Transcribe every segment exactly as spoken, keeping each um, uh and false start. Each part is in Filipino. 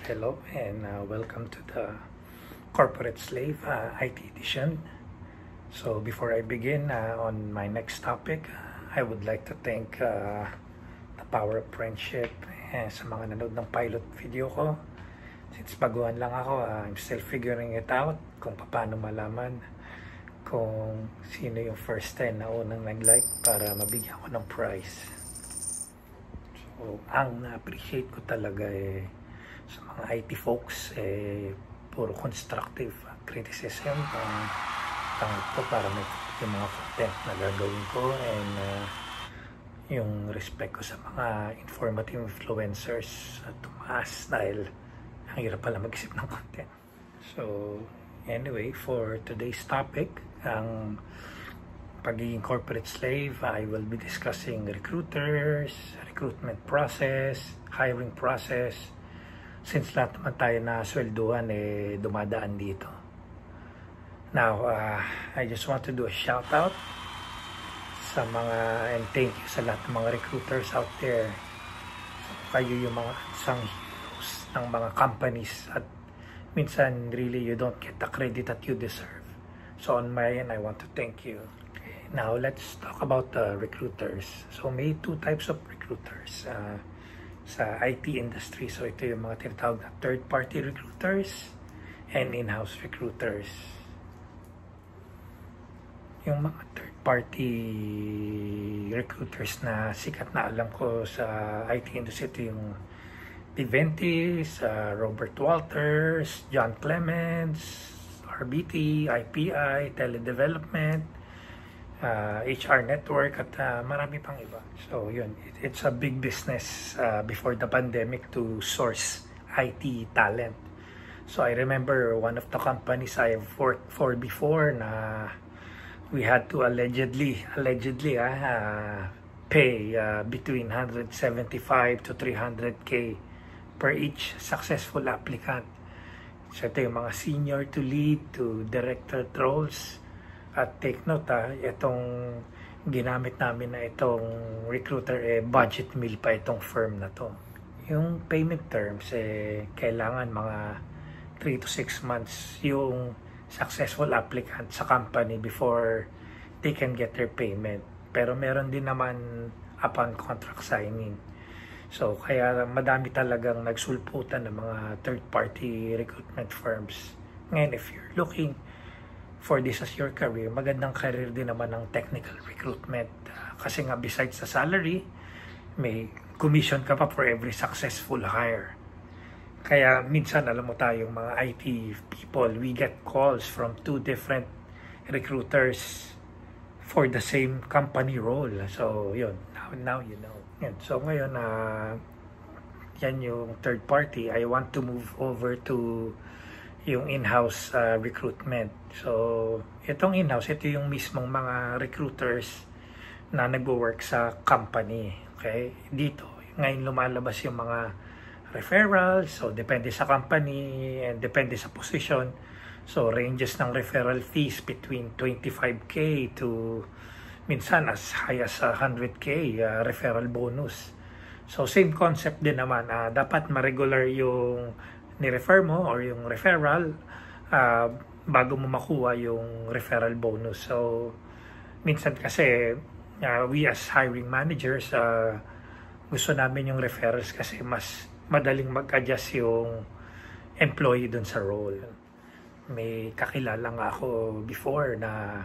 Hello and uh, welcome to the Corporate Slave uh, I T edition. So before I begin uh, on my next topic, I would like to thank uh, the power of friendship eh, sa mga nanood ng pilot video ko. Since baguhan lang ako, uh, I'm still figuring it out kung paano malaman kung sino yung first ten na unang nag-like para mabigyan ko ng prize. So ang na-appreciate ko talaga eh sa mga I T folks, eh, puro constructive criticism ang tanggap ko para may yung mga content na gagawin ko, and uh, yung respect ko sa mga informative influencers at tumaas dahil ang hirap pala mag-isip ng content. So anyway, for today's topic, ang pagiging corporate slave, I will be discussing recruiters, recruitment process, hiring process, since lahat naman tayo na swelduhan eh dumadaan dito. Now, uh, I just want to do a shout out sa mga, and thank you sa lahat ng mga recruiters out there. So, kayo yung mga unsung heroes ng mga companies at minsan really you don't get the credit that you deserve. So on my end, I want to thank you. Okay, now let's talk about the recruiters. So may two types of recruiters uh, sa I T industry. So ito yung mga tinatawag na third-party recruiters and in-house recruiters. Yung mga third-party recruiters na sikat na alam ko sa I T industry, ito yung Ventis, uh, Robert Walters, John Clements, R B T, I P I, Teledevelopment, Uh, H R Network, at uh, marami pang iba. So yun, it, it's a big business uh, before the pandemic to source I T talent. So I remember one of the companies I've worked for before na we had to allegedly allegedly uh, uh, pay uh, between one hundred seventy-five to three hundred K per each successful applicant. So ito yung mga senior to lead to director roles. At take note, ah, itong ginamit namin na itong recruiter, eh, budget meal pa itong firm na to. Yung payment terms, eh, kailangan mga three to six months yung successful applicant sa company before they can get their payment. Pero meron din naman upon contract signing. So, kaya madami talagang nagsulputan ng mga third-party recruitment firms. Ngayon, if you're looking for this as your career, magandang career din naman ng technical recruitment. Uh, kasi nga besides sa salary, may commission ka pa for every successful hire. Kaya minsan, alam mo tayong mga I T people, we get calls from two different recruiters for the same company role. So yun, now, now you know. Yan. So ngayon, uh, yan yung third party. I want to move over to yung in-house uh, recruitment. So, itong in-house, ito yung mismong mga recruiters na nagwo-work sa company. Okay? Dito, ngayon lumalabas yung mga referrals. So, depende sa company and depende sa position. So, ranges ng referral fees between twenty-five K to minsan as high as one hundred K uh, referral bonus. So, same concept din naman. Uh, dapat ma-regular yung ni-refer mo or yung referral uh, bago mo makuha yung referral bonus. So, minsan kasi uh, we as hiring managers, uh, gusto namin yung referrals kasi mas madaling mag-adjust yung employee dun sa role. May kakilala nga ako before na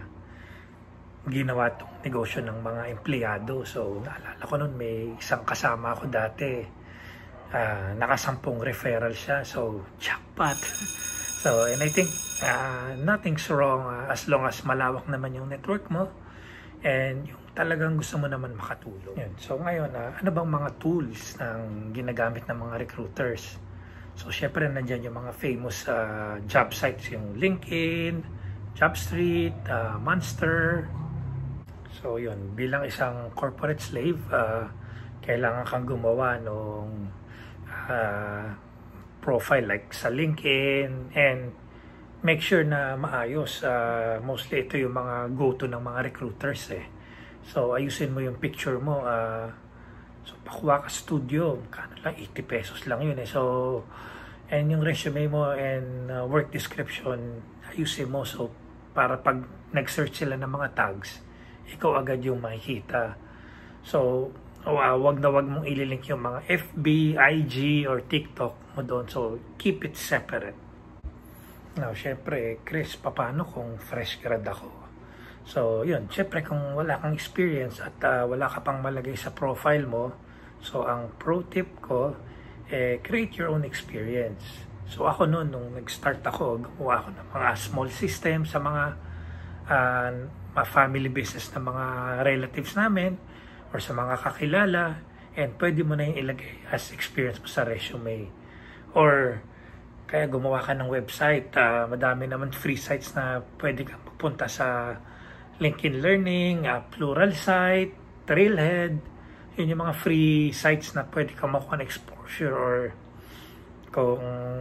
ginawa tong negosyo ng mga empleyado. So, naalala ko nun may isang kasama ako dati. Uh, nakasampung referral siya, so jackpot. So, and I think uh, nothing's wrong uh, as long as malawak naman yung network mo and yung talagang gusto mo naman makatulong. Yun. So ngayon, uh, ano bang mga tools ng ginagamit ng mga recruiters? So syempre nandiyan yung mga famous uh, job sites, yung LinkedIn, JobStreet, uh, Monster. So yun, bilang isang corporate slave, uh, kailangan kang gumawa nung Uh, profile like sa LinkedIn and make sure na maayos. Uh, mostly ito yung mga go-to ng mga recruiters eh. So ayusin mo yung picture mo. Uh, so pakuha ka studio, kano lang eighty pesos lang yun eh. So And yung resume mo and uh, work description, ayusin mo. So, para pag nag-search sila ng mga tags, ikaw agad yung makikita. So, uh, wag na wag mong ililink yung mga F B, I G, or TikTok mo doon. So, keep it separate. Now, syempre, Chris, paano kung fresh grad ako? So, yun. Syempre, kung wala kang experience at uh, wala ka pang malagay sa profile mo, so, ang pro tip ko, eh, create your own experience. So, ako noon, nung nag-start ako, gumawa ako ng mga small system sa mga uh, family business na mga relatives namin or sa mga kakilala, and pwede mo na yung ilagay as experience mo sa resume. Or, kaya gumawa ka ng website, uh, madami naman free sites na pwede kang pupunta sa LinkedIn Learning, uh, Pluralsight, Trailhead. Yun yung mga free sites na pwede kang makuha ng exposure, or kung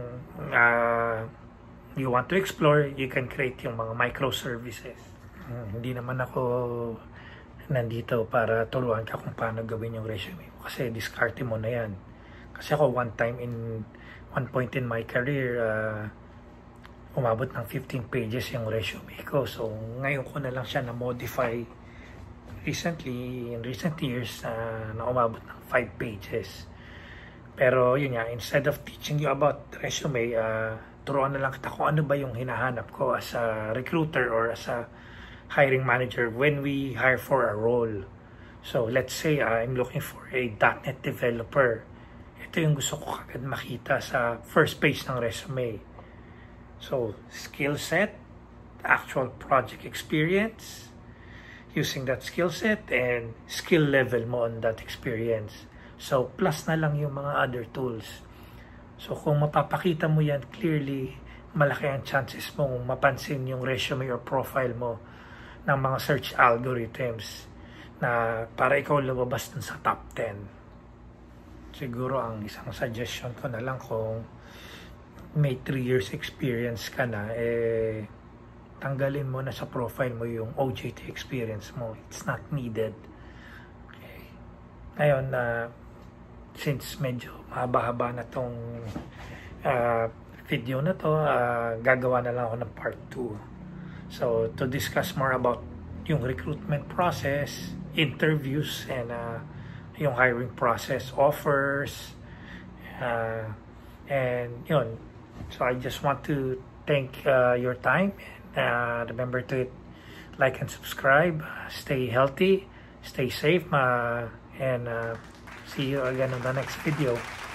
uh, you want to explore, you can create yung mga microservices. Hmm, hindi naman ako nandito para turuan ka kung paano gawin yung resume mo, kasi discarte mo na yan. Kasi ako one time in one point in my career, uh, umabot ng fifteen pages yung resume ko. So, ngayon ko na lang siya na-modify recently, in recent years, uh, na umabot ng five pages. Pero, yun nga, instead of teaching you about resume, uh, turuan na lang kita kung ano ba yung hinahanap ko as a recruiter or as a hiring manager when we hire for a role. So, let's say uh, I'm looking for a dot net developer. Ito yung gusto ko kagad makita sa first page ng resume. So, skill set, actual project experience, using that skill set, and skill level mo on that experience. So, plus na lang yung mga other tools. So, kung mapapakita mo yan clearly, malaki ang chances mong mapansin yung resume or profile mo ng mga search algorithms na para ikaw lumabas dun sa top ten. Siguro ang isang suggestion ko na lang, kung may three years experience ka na, eh, tanggalin mo na sa profile mo yung O J T experience mo. It's not needed. Okay. Ngayon, uh, since medyo mahaba-haba na tong uh, video na to, uh, gagawa na lang ako ng part two. So, to discuss more about yung recruitment process, interviews, and uh, yung hiring process, offers, uh, and yun. So, I just want to thank uh, your time. Uh, remember to like and subscribe. Stay healthy, stay safe, uh, and uh, see you again on the next video.